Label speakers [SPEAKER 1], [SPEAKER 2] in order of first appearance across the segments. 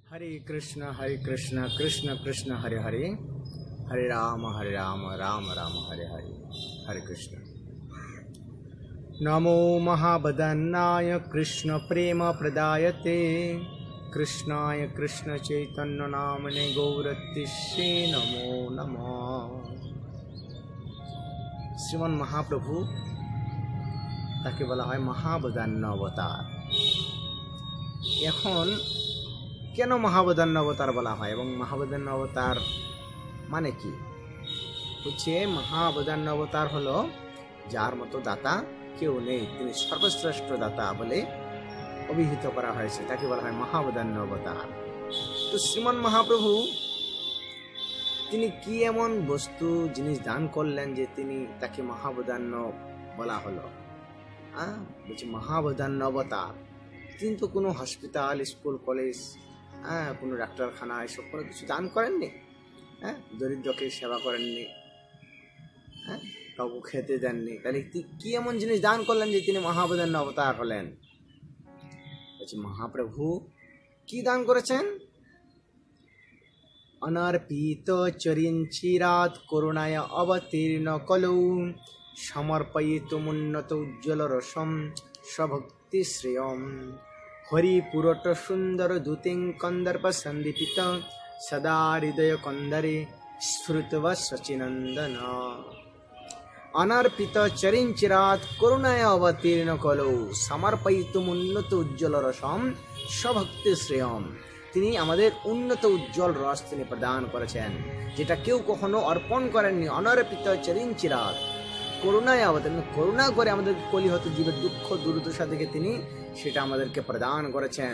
[SPEAKER 1] हरे कृष्ण कृष्ण कृष्ण हरे हरे, हरे राम राम राम हरे हरे, हरे कृष्ण। नमो महावदन्नाय कृष्ण प्रेम प्रदायते, कृष्णाय कृष्ण चैतन्य नामने गौरतिष्ये नमो नमः। শ্রীমন মহাপ্রভু তাকে বলা হয় মহাবদান্য অবতার। এখন কেন মহাবদান্য অবতার বলা হয় এবং মহাবদান্য অবতার মানে কি? হচ্ছে মহাবদান্য অবতার হলো যার মতো দাতা কেউ নেই, তিনি সর্বশ্রেষ্ঠ দাতা বলে অভিহিত করা হয়েছে, তাকে বলা হয় মহাবদান্য অবতার। তো শ্রীমন মহাপ্রভু তিনি কি এমন বস্তু জিনিস দান করলেন যে তিনি তাকে মহাবদান্য বলা হলো? বলছে মহাবদান্য অবতার। তিনি তো কোনো হসপিটাল, স্কুল, কলেজ, কোনো ডাক্তারখানা এসব কোনো কিছু দান করেননি। দরিদ্রকে সেবা করেননি, কাউকে খেতে দেননি। তাহলে কি এমন জিনিস দান করলেন যে তিনি মহাবদান্য অবতার হলেন? বলছে মহাপ্রভু কি দান করেছেন? অনর্পিত চরিঞ্চিরাত করুণায় অবতীর্ণ কলৌ, সমর্পয়িতুমুন্নত উজ্জ্বল রসম স্বভক্তি শ্রেয়ম, হরিপুরট সুন্দর দূতিং কন্দর্প সন্দীপিত, সদা হৃদয় কন্দরে স্ফুরতব সচিনন্দন। অনর্পিত চরিঞ্চিরাত করুণায় অবতীর্ণ কলৌ, সমর্পয়িতুমুন্নত উজ্জ্বল রসম স্বভক্তি শ্রেয়ম। তিনি আমাদের উন্নত উজ্জ্বল রস তিনি প্রদান করেছেন, যেটা কেউ কখনো অর্পণ করেননি। অনর্পিত চরিঞ্চিরাত, করুণায় অবতীর্ণ, করুণা করে আমাদের কলিহত জীবের দুঃখ দুর্দশা থেকে তিনি সেটা আমাদেরকে প্রদান করেছেন।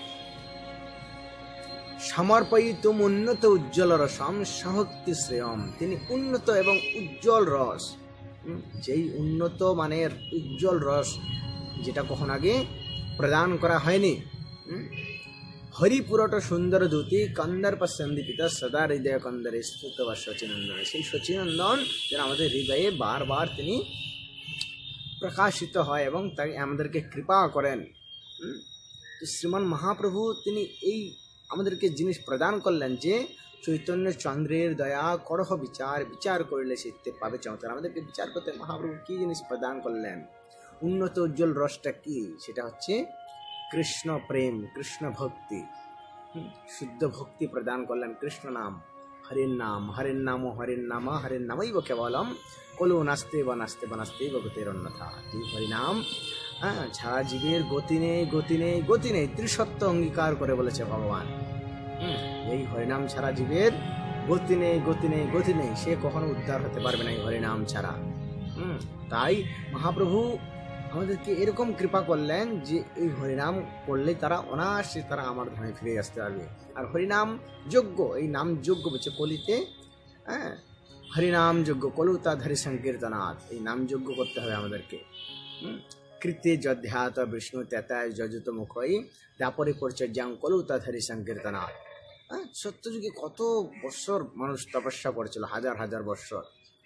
[SPEAKER 1] সমর্পয়িতুম উন্নত উজ্জ্বল রসম স্বভক্তি শ্রেয়ম, তিনি উন্নত এবং উজ্জ্বল রস, যেই উন্নত মানের উজ্জ্বল রস যেটা কখন আগে প্রদান করা হয়নি। হরিপুরট সুন্দর দূতি কন্দর্প সন্দীপিত, সদা হৃদয় কন্দরে স্থিত সচিনন্দন। সেই সচিনন্দন যেন আমাদের হৃদয়ে বারবার তিনি প্রকাশিত হয় এবং তাই আমাদেরকে কৃপা করেন। তো শ্রীমন মহাপ্রভু তিনি এই আমাদেরকে জিনিস প্রদান করলেন যে চৈতন্য চন্দ্রের দয়া করহ বিচার, বিচার করলে সিদ্ধে পাবে চমৎকার। আমাদেরকে বিচার করতে মহাপ্রভু কি জিনিস প্রদান করলেন? উন্নত উজ্জ্বল রসটা কি? সেটা হচ্ছে কৃষ্ণ প্রেম, কৃষ্ণ ভক্তি, শুদ্ধ ভক্তি প্রদান করলেন। কৃষ্ণ নাম, হরির নাম, হরির নাম হরির নাম হরির নামৈব কেবলম, কলু নাস্তে বা নাস্তে বা নাস্তে গতের অন্যথা। এই হরিনাম ছাড়া জীবের গতি নেই, গতি নেই, গতি নেই, ত্রিসত্য অঙ্গীকার করে বলেছে ভগবান। এই হরিনাম ছাড়া জীবের গতি নেই, গতি নেই, গতি নেই, সে কখনো উদ্ধার হতে পারবে না এই হরিনাম ছাড়া। তাই মহাপ্রভু আমাদেরকে এরকম কৃপা করলেন যে এই হরিনাম করলে তারা অনায়াসে তারা আমার ধামে ফিরে আসতে পারবে। আর হরিনাম যোগ্য, এই নাম যোগ্য বলছে কলিতে, হরিনাম যোগ্য কলুতাধারী সংকীর্তনাথ, এই নাম যোগ্য করতে হবে আমাদেরকে। কৃতে যধ্যাত বিষ্ণু তেতায় যজুত মুখই, দাপরে পরিচর্যাং কলুতাধারী সংকীর্তনাথ। সত্যযুগে কত বৎসর মানুষ তপস্যা করেছিল, হাজার হাজার বৎসর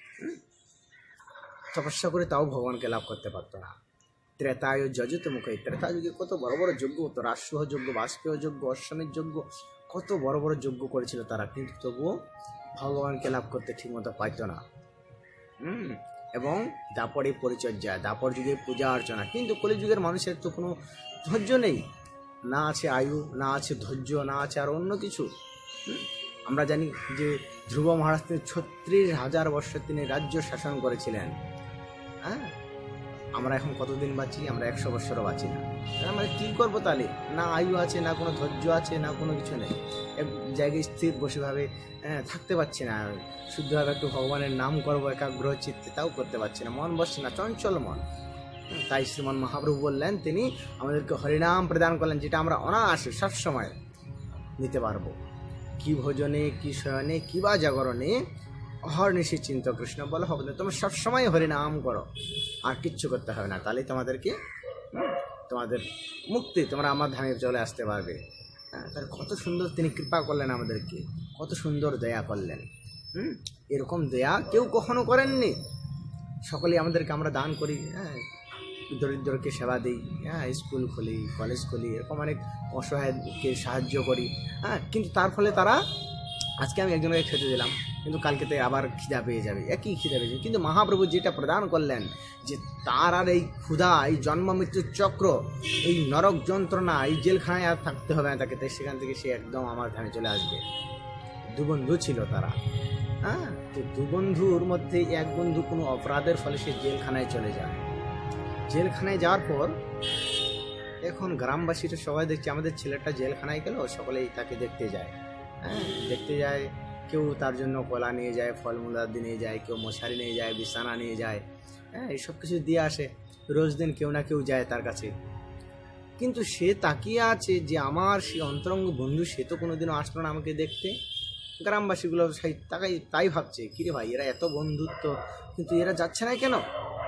[SPEAKER 1] তপস্যা করে, তাও ভগবানকে লাভ করতে পারতো না। ত্রেতায় যজুত মুখই, ত্রেতা যুগে কত বড় বড় যজ্ঞ হতো, রাষ্ট্রীয় যজ্ঞ, বাষ্পীয় যজ্ঞ, অশ্বমেধ যজ্ঞ, কত বড় বড় যজ্ঞ করেছিল তারা, কিন্তু তবুও ভগবানকে লাভ করতে ঠিকমতো পাইতো না। এবং দাপরে পরিচর্যা, দাপর যুগে পূজা অর্চনা, কিন্তু কলিযুগের মানুষের তো কোনো ধৈর্য নেই, না আছে আয়ু, না আছে ধৈর্য, না আছে আর অন্য কিছু। আমরা জানি যে ধ্রুব মহারাজ তিনি 36,000 বৎসর তিনি রাজ্য শাসন করেছিলেন। আমরা এখন কতদিন বাঁচি? আমরা 100 বৎসরও বাঁচি না। আমরা কি করবো তাহলে? না আয়ু আছে, না কোনো ধৈর্য আছে, না কোনো কিছু নেই। এক জায়গায় স্থির বসেভাবে থাকতে পারছি না, শুদ্ধভাবে একটু ভগবানের নাম করবো একাগ্র চিত্তে, তাও করতে পারছি না, মন বসছে না, চঞ্চল মন। তাই শ্রীমন মহাপ্রভু বললেন, তিনি আমাদেরকে হরিনাম প্রদান করলেন, যেটা আমরা অনায়াসে সবসময় নিতে পারবো। কি ভোজনে, কি শয়নে, কি বা জাগরণে, অহর্নিশি চিন্ত কৃষ্ণ বলো হবে না। তোমরা সবসময় হরিনাম করো, আর কিচ্ছু করতে হবে না, তাহলেই তোমাদেরকে তোমাদের মুক্তি, তোমরা আমার ধামে চলে আসতে পারবে। তাহলে কত সুন্দর তিনি কৃপা করলেন আমাদেরকে, কত সুন্দর দয়া করলেন। এরকম দয়া কেউ কখনো করেননি। সকলেই আমাদেরকে, আমরা দান করি, দরিদ্রকে সেবা দিই, স্কুল খুলি, কলেজ খুলি, এরকম অনেক অসহায়কে সাহায্য করি, হ্যাঁ, কিন্তু তার ফলে তারা, আজকে আমি একজনকে খেতে দিলাম কিন্তু কালকেতে আবার খিদা পেয়ে যাবে, একই খিদা পেয়ে যাবে। কিন্তু মহাপ্রভু যেটা প্রদান করলেন যে তার আর এই ক্ষুধা, এই জন্ম মৃত্যুর চক্র, এই নরক যন্ত্রণা, এই জেলখানায় আর থাকতে হবে না তাকে, তাই সেখান থেকে সে একদম আমার ধ্যানে চলে আসবে। দু বন্ধু ছিল তারা, হ্যাঁ, তো দু বন্ধুর মধ্যে এক বন্ধু কোনো অপরাধের ফলে সে জেলখানায় চলে যায়। জেলখানায় যাওয়ার পর এখন গ্রামবাসীরা সবাই দেখছে আমাদের ছেলেটা জেলখানায় গেল, সকলেই তাকে দেখতে যায়, হ্যাঁ, দেখতে যায়। কেউ তার জন্য কলা নিয়ে যায়, ফলমূল আদি নিয়ে যায়, কেউ মশারি নিয়ে যায়, বিছানা নিয়ে যায়, হ্যাঁ, এইসব কিছু দিয়ে আসে। রোজ দিন কেউ না কেউ যায় তার কাছে, কিন্তু সে তাকিয়ে আছে যে আমার সেই অন্তরঙ্গ বন্ধু সে তো কোনোদিনও আসলো না আমাকে দেখতে। গ্রামবাসীগুলো তাই ভাবছে, কিরে ভাই এরা এত বন্ধুত্ব কিন্তু এরা যাচ্ছে না কেন।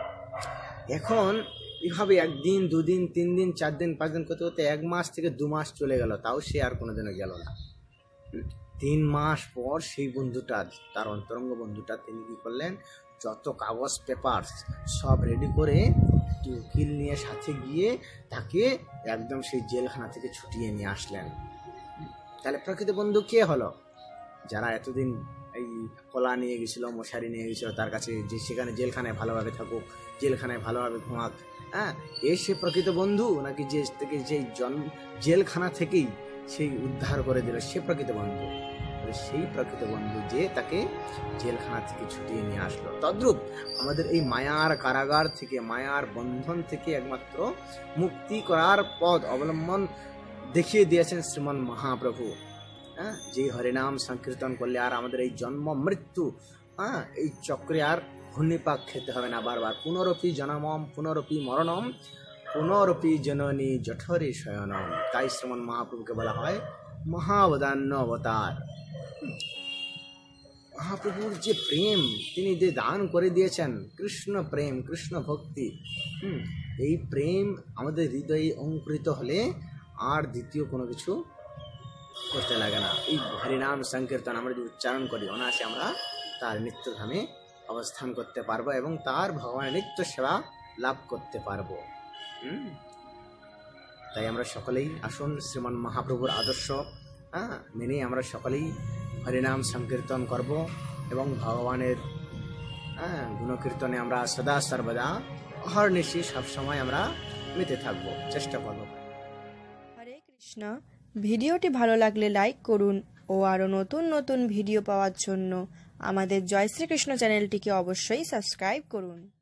[SPEAKER 1] এখন এভাবে একদিন, দুদিন, 3 দিন, 4 দিন, 5 দিন করতে করতে 1 মাস থেকে 2 মাস চলে গেল, তাও সে আর কোনোদিনও গেল না। 3 মাস পর সেই বন্ধুটা, তার অন্তরঙ্গ বন্ধুটা, তিনি কি করলেন, যত কাগজ পেপার সব রেডি করে উকিল নিয়ে সাথে গিয়ে তাকে একদম সেই জেলখানা থেকে ছুটিয়ে নিয়ে আসলেন। তাহলে প্রকৃত বন্ধু কে হলো? যারা এতদিন এই কলা নিয়ে গেছিল, মশারি নিয়ে গেছিল তার কাছে, যে সেখানে জেলখানায় ভালোভাবে থাকুক, জেলখানায় ভালোভাবে ঘুমাক, হ্যাঁ, সে প্রকৃত বন্ধু, নাকি যে থেকে যেই জেলখানা থেকেই সেই উদ্ধার করে দিল সে প্রকৃত বন্ধু? সেই প্রকৃত বন্ধু যে তাকে জেলখানা থেকে ছুটিয়ে নিয়ে আসলো। তদ্রূপ আমাদের এই মায়ার কারাগার থেকে, মায়ার বন্ধন থেকে একমাত্র মুক্তি করার পথ অবলম্বন দেখিয়ে দিয়েছেন শ্রীমন মহাপ্রভু। হ্যাঁ, যে হরিনাম সংকীর্তন করলে আর আমাদের এই জন্ম মৃত্যু, হ্যাঁ, এই চক্রে আর ঘূর্ণিপাক খেতে হবে না বারবার। পুনরপি জনমম পুনরপি মরণম পুনরপি জননী জঠরে শয়নম। তাই শ্রীমন মহাপ্রভুকে বলা হয় মহাবদান্য অবতার। মহাপ্রভুর যে প্রেম তিনি যে দান করে দিয়েছেন, কৃষ্ণ প্রেম, কৃষ্ণ ভক্তি, এই প্রেম আমাদের হৃদয়ে অঙ্কুরিত হলে আর দ্বিতীয় কোনো কিছু করতে লাগে না। এই হরিনাম সংকীর্তন আমরা যদি উচ্চারণ করি, অনায়াসে আমরা তার নিত্যধামে অবস্থান করতে পারবো এবং তার ভগবানের নিত্য সেবা লাভ করতে পারবো। তাই আমরা সকলেই আসুন শ্রীমান মহাপ্রভুর আদর্শ মেনে আমরা সকলেই হরিনাম সংকীর্তন করব এবং ভগবানের গুণকীর্তনে আমরা সদা সর্বদা অহর্নিশি সবসময় আমরা মেতে থাকবো, চেষ্টা করব।
[SPEAKER 2] হরে কৃষ্ণ। ভিডিওটি ভালো লাগলে লাইক করুন ও আরও নতুন নতুন ভিডিও পাওয়ার জন্য আমাদের জয় শ্রীকৃষ্ণ চ্যানেলটিকে অবশ্যই সাবস্ক্রাইব করুন।